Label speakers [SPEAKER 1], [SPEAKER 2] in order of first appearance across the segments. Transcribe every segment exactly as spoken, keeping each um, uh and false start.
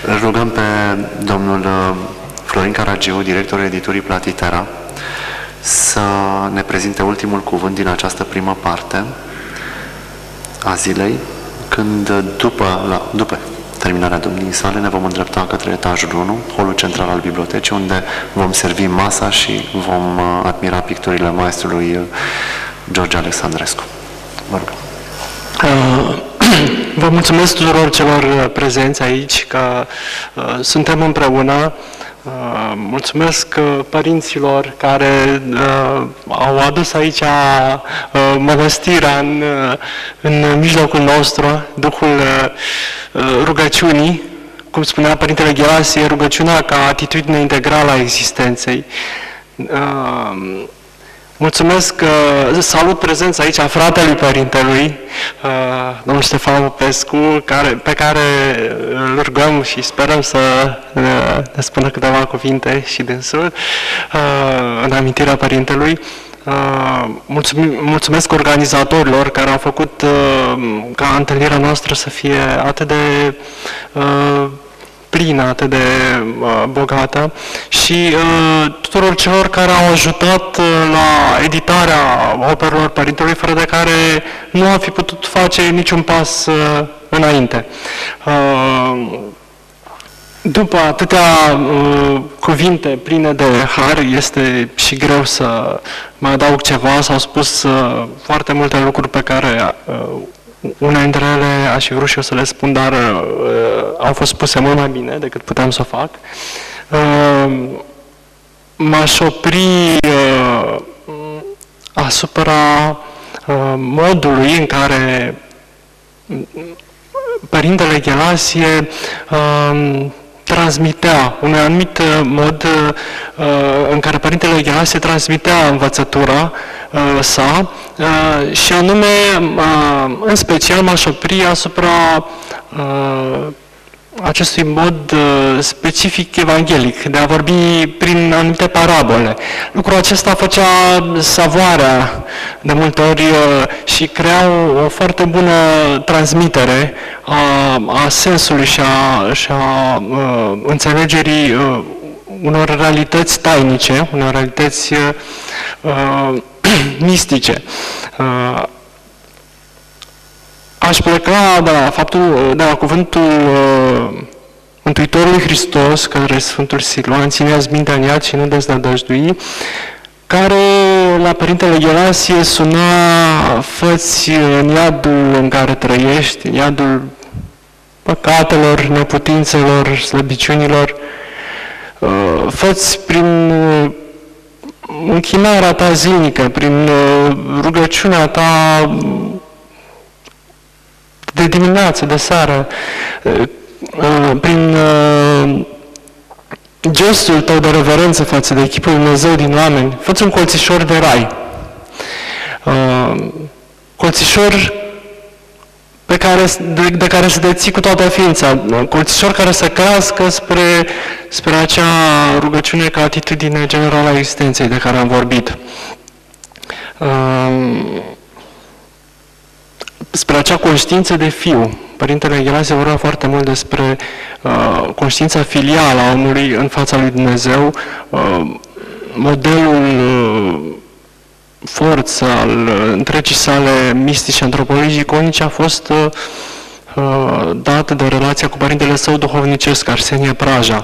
[SPEAKER 1] Îl rugăm pe domnul Florin Caragiu, directorul editurii Platitera, să ne prezinte ultimul cuvânt din această primă parte a zilei, când după, la, după terminarea domniei sale ne vom îndrepta către etajul unu, holul central al bibliotecii, unde vom servi masa și vom admira picturile maestrului George Alexandrescu. Vă rog.
[SPEAKER 2] Uh, vă mulțumesc tuturor celor prezenți aici că uh, suntem împreună. Uh, mulțumesc uh, părinților care uh, au adus aici uh, mănăstirea în, uh, în mijlocul nostru, Duhul uh, rugăciunii, cum spunea Părintele Gherasie, rugăciunea ca atitudine integrală a existenței. Uh, Mulțumesc, uh, salut prezența aici a fratelui Părintelui, uh, domnul Ștefan Popescu, care, pe care îl rugăm și sperăm să uh, ne spună câteva cuvinte și dânsul uh, în amintirea Părintelui. Uh, mulțumim, mulțumesc organizatorilor care au făcut uh, ca întâlnirea noastră să fie atât de uh, plină, atât de uh, bogată și uh, tuturor celor care au ajutat uh, la editarea operelor Părintelui, fără de care nu am fi putut face niciun pas uh, înainte. Uh, După atâtea uh, cuvinte pline de har, este și greu să mai adaug ceva. S-au spus uh, foarte multe lucruri pe care uh, una dintre ele aș fi vrut și eu să le spun, dar uh, au fost spuse mult mai bine decât puteam să o fac. Uh, M-aș opri uh, asupra uh, modului în care Părintele Gherasie uh, transmitea, un anumit mod uh, în care Părintele Gherasie transmitea învățătura uh, sa uh, și anume, uh, în special, m-aș opri asupra uh, acestui mod uh, specific evanghelic, de a vorbi prin anumite parabole. Lucrul acesta făcea savoarea de multe ori uh, și crea o, o foarte bună transmitere a, a sensului și a, și a uh, înțelegerii uh, unor realități tainice, unor realități uh, mistice. Uh, Aș pleca de la faptul, de la cuvântul uh, Mântuitorului Hristos, către Sfântul Siluan, ține-ați mintea în iad și nu deznădăjdui, care la Părintele Gherasie suna: fă-ți în iadul în care trăiești, în iadul păcatelor, neputințelor, slăbiciunilor, uh, fă-ți prin uh, închinarea ta zilnică, prin uh, rugăciunea ta de dimineață, de seară, prin gestul tău de reverență față de chipul Lui Dumnezeu din oameni, fă-ți un colțișor de rai. Colțișor pe care, de, de care să te ții cu toată ființa, colțișor care să crească spre, spre acea rugăciune ca atitudine generală a existenței de care am vorbit. Spre acea conștiință de fiu. Părintele Gherasie vorbea foarte mult despre uh, conștiința filială a omului în fața lui Dumnezeu, uh, modelul uh, forță al uh, întregii sale mistice, antropologice, iconice a fost uh, dat de relația cu părintele său duhovnicesc, Arsenie Praja,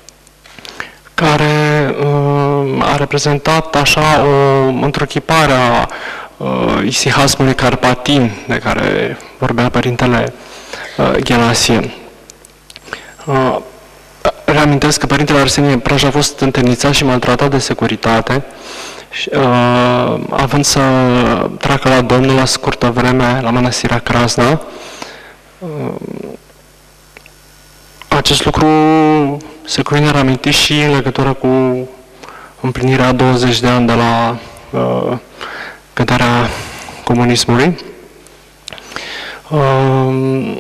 [SPEAKER 2] care uh, a reprezentat așa o întruchipare a uh, isihasmului carpatin de care vorbea Părintele uh, Gherasie. Uh, reamintesc că Părintele Arsenie Praja a fost întemnițat și maltratat de securitate, și, uh, având să treacă la Domnul la scurtă vreme la Mănăstirea Crasna. Uh, acest lucru se cuvine reaminti și în legătură cu împlinirea a douăzeci de ani de la uh, căderea comunismului. Uh,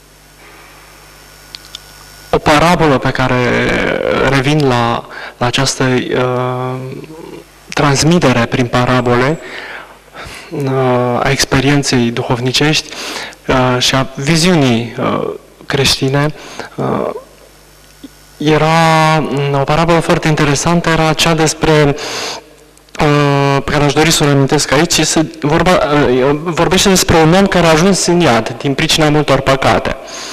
[SPEAKER 2] o parabolă pe care revin la, la această uh, transmitere prin parabole uh, a experienței duhovnicești uh, și a viziunii uh, creștine uh, era o parabolă foarte interesantă, era cea despre pe care aș dori să o amintesc aici, este vorba, vorbește despre un om care a ajuns în iad din pricina multor păcate.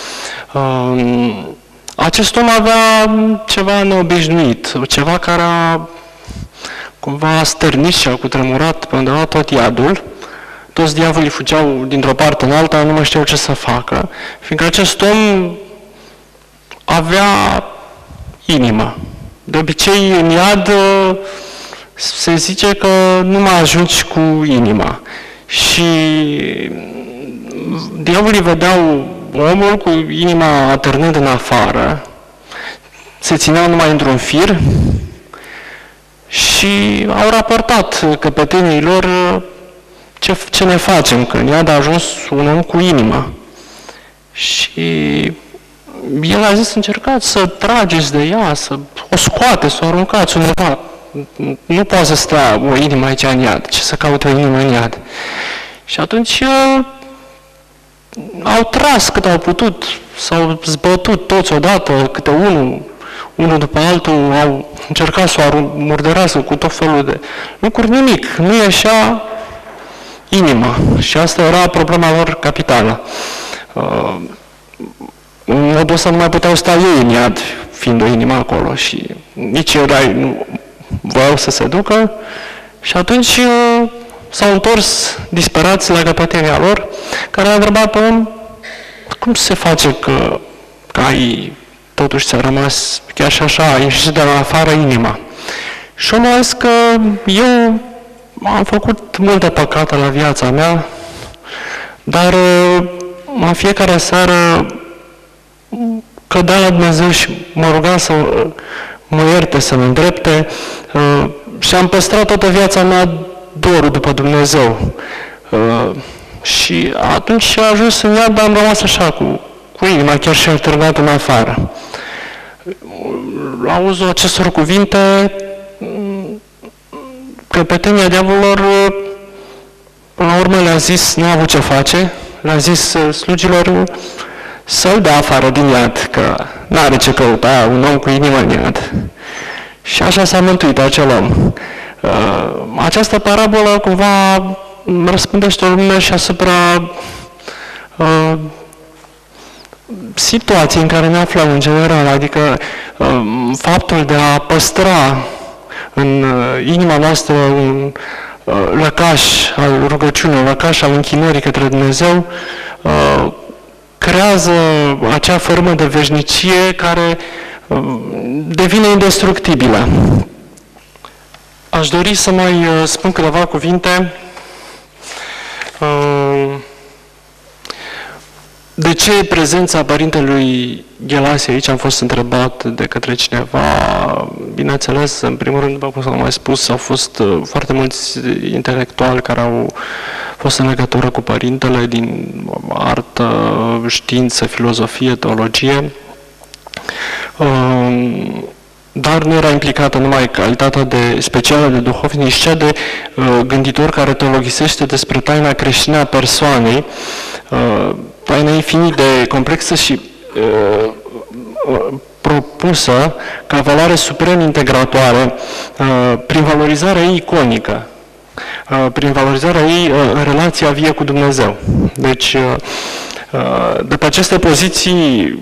[SPEAKER 2] Acest om avea ceva neobișnuit, ceva care a cumva stârnit și a cutremurat pe undeva tot iadul. Toți diavolii fugeau dintr-o parte în alta, nu mai știau ce să facă, fiindcă acest om avea inimă. De obicei, în iad se zice că nu mai ajungi cu inima. Și diavolii vedeau omul cu inima atârnând în afară, se țineau numai într-un fir și au raportat căpetenii lor ce, ce ne facem, că în iad a ajuns un om cu inimă. Și el a zis, încercați să trageți de ea, să o scoate, să o aruncați undeva. Nu poate să stea o inimă aici în iad, ce să caute o inimă în iad. Și atunci au tras cât au putut, s-au zbătut toți odată, câte unul, unul după altul, au încercat să o murdărească cu tot felul de lucruri, nimic, nu ieșea inima. Și asta era problema lor capitală. Uh, în modul ăsta nu mai puteau sta ei în iad, fiind o inimă acolo și nici erai nu voiau să se ducă și atunci uh, s-au întors disperați la căpetenia lor, care a întrebat pe om, cum se face că, că ai, totuși ți-a rămas chiar și așa, ai ieșit de la afară inima. Și omul a zis că eu am făcut multe păcate la viața mea, dar în fiecare seară cădea la Dumnezeu și mă ruga să mă ierte, să mă îndrepte și am păstrat toată viața mea dorul după Dumnezeu. Și atunci a ajuns în iad, dar am rămas așa, cu, cu inima chiar și alternat în afară. La auzul acestor cuvinte, căpetenia diavolilor, până la urmă le-a zis, nu a avut ce face, le-a zis slugilor să-l dea afară din iad, că n-are ce căuta un om cu inimă în iad. Și așa s-a mântuit acel om. Această parabolă cumva răspândește o lumină și asupra uh, situației în care ne aflăm în general, adică uh, faptul de a păstra în uh, inima noastră un uh, lăcaș al rugăciunii, un lăcaș al închinării către Dumnezeu, uh, creează acea formă de veșnicie care uh, devine indestructibilă. Aș dori să mai uh, spun câteva cuvinte. De ce prezența părintelui Ghelasi aici? Am fost întrebat de către cineva. Bineînțeles, în primul rând, după cum s-a mai spus, au fost foarte mulți intelectuali care au fost în legătură cu părintele din artă, știință, filozofie, teologie. Dar nu era implicată numai calitatea de specială de duhovnic, ci cea de uh, gânditor care teologisește despre taina creștină a persoanei, uh, taina infinit de complexă și uh, uh, propusă ca valoare suprem integratoare uh, prin valorizarea ei iconică, uh, prin valorizarea ei uh, în relația vie cu Dumnezeu. Deci, uh, uh, după aceste poziții,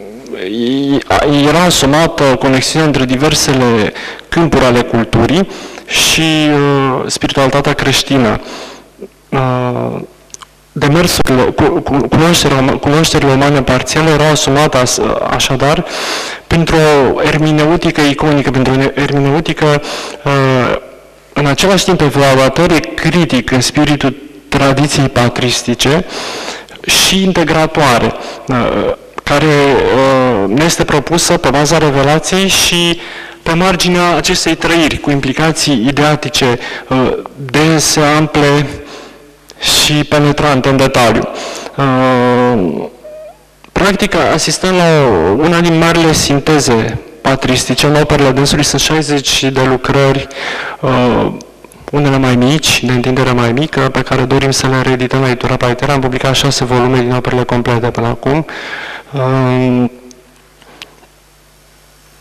[SPEAKER 2] era asumată conexiunea între diversele câmpuri ale culturii și uh, spiritualitatea creștină. Uh, demersurile, cu, cu, cunoașterile, cunoașterile umane parțiale erau asumate as, așadar printr-o ermineutică iconică, printr-o ermineutică uh, în același timp evaluatorie critic în spiritul tradiției patristice și integratoare, uh, care uh, ne este propusă pe baza revelației și pe marginea acestei trăiri, cu implicații ideatice uh, dense, ample și penetrante în detaliu. Uh, practic, asistăm la una din marile sinteze patristice. În operele dânsului sunt șaizeci de lucrări, uh, unele mai mici, de întindere mai mică, pe care dorim să le reedităm la Editura Platitera. Am publicat șase volume din operele complete până acum.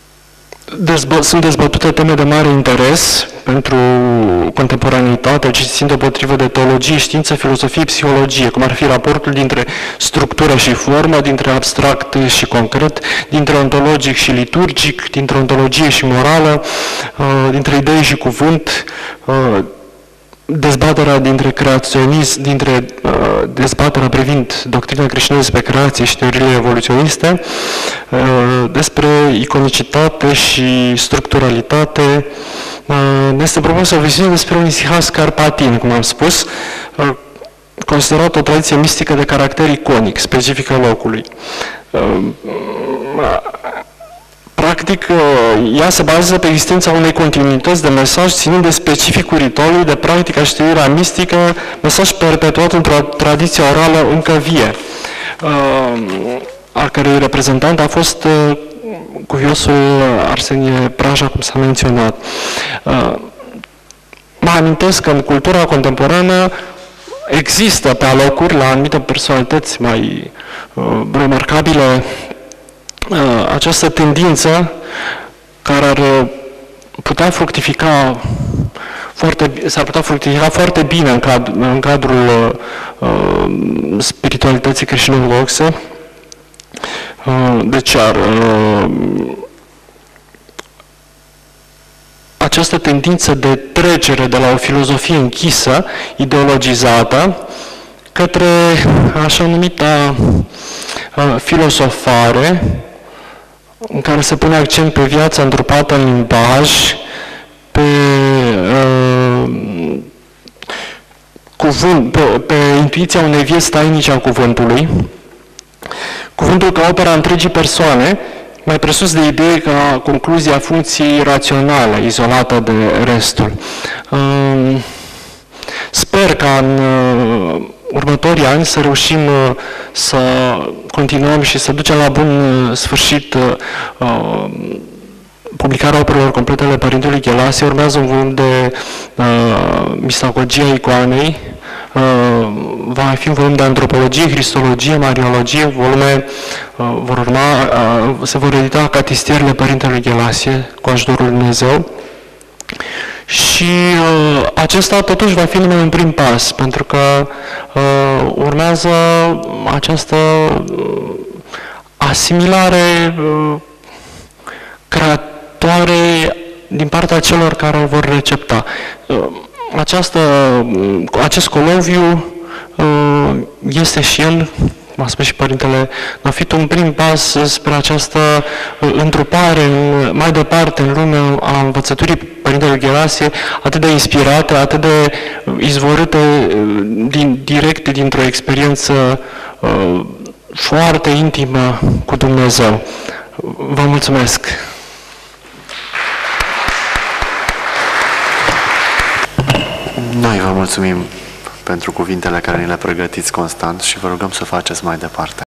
[SPEAKER 2] dezbă, sunt dezbătute teme de mare interes pentru contemporanitate, ce țin deopotrivă de teologie, știință, filozofie, psihologie, cum ar fi raportul dintre structură și formă, dintre abstract și concret, dintre ontologic și liturgic, dintre ontologie și morală, dintre idee și cuvânt, dezbaterea dintre creaționism, dintre uh, dezbaterea privind doctrina creștină despre creație și teoriile evoluționiste, uh, despre iconicitate și structuralitate. Uh, ne este propus o viziune despre un isihas carpatin, cum am spus, uh, considerat o tradiție mistică de caracter iconic, specifică locului. Uh, Practic, ea se bazează pe existența unei continuități de mesaj ținând de specificul ritualului, de practica și teoria mistică, mesaj perpetuat într-o tradiție orală încă vie, a cărei reprezentant a fost cuviosul Arsenie Praja, cum s-a menționat. Mă amintesc că în cultura contemporană există pe alocuri, la anumite personalități mai remarcabile, această tendință care ar putea fructifica foarte, s-ar putea fructifica foarte bine în, cad, în cadrul uh, spiritualității creștino-ortodoxe. Uh, deci ar, uh, această tendință de trecere de la o filozofie închisă, ideologizată, către așa numita uh, filosofare, în care se pune accent pe viața întrupată în limbaj, pe, uh, cuvânt, pe, pe intuiția unei vieți tainice a cuvântului, cuvântul ca opera întregii persoane, mai presus de idee ca concluzia funcției raționale, izolată de restul. Uh, sper ca în uh, următorii ani să reușim uh, să continuăm și să ducem la bun uh, sfârșit uh, publicarea operelor complete ale Părintelui Ghelasie. Urmează un volum de uh, mistagogia icoanei, uh, va mai fi un volum de antropologie, cristologie, mariologie, volume uh, vor urma, uh, se vor edita catistierele Părintelui Ghelasie cu ajutorul lui Dumnezeu. Și uh, acesta totuși va fi numai un prim pas, pentru că uh, urmează această uh, asimilare uh, creatoare din partea celor care o vor recepta. Uh, această, uh, acest coloviu uh, este și el, cum a spus și Părintele Nofit, un prim pas spre această uh, întrupare în, mai departe în lume a învățăturii Părintelui Ghelasie, atât de inspirate, atât de izvorâte uh, din, direct dintr-o experiență uh, foarte intimă cu Dumnezeu. Vă mulțumesc!
[SPEAKER 1] Noi vă mulțumim pentru cuvintele care ni le pregătiți constant și vă rugăm să faceți mai departe.